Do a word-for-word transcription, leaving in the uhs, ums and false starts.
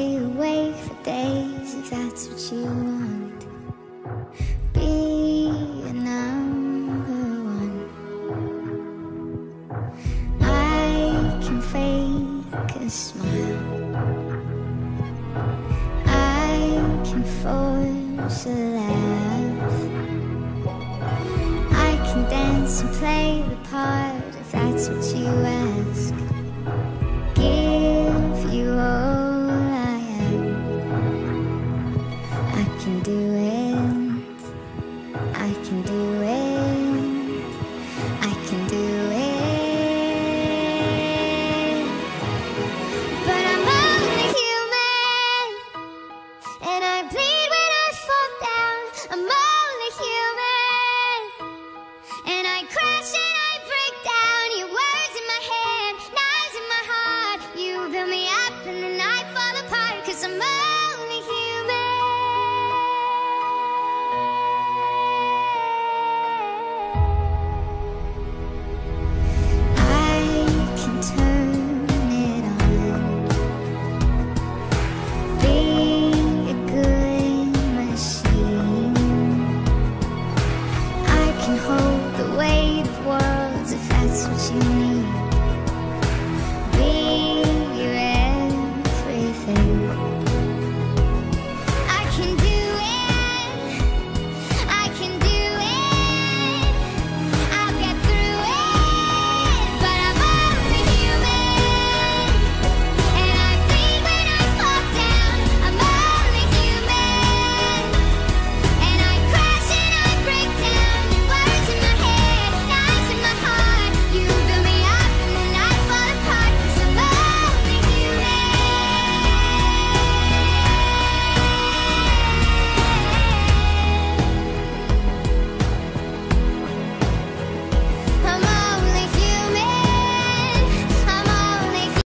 stay awake for days if that's what you want. Be a number one. I can fake a smile, I can force a laugh, I can dance and play the part if that's what you ask.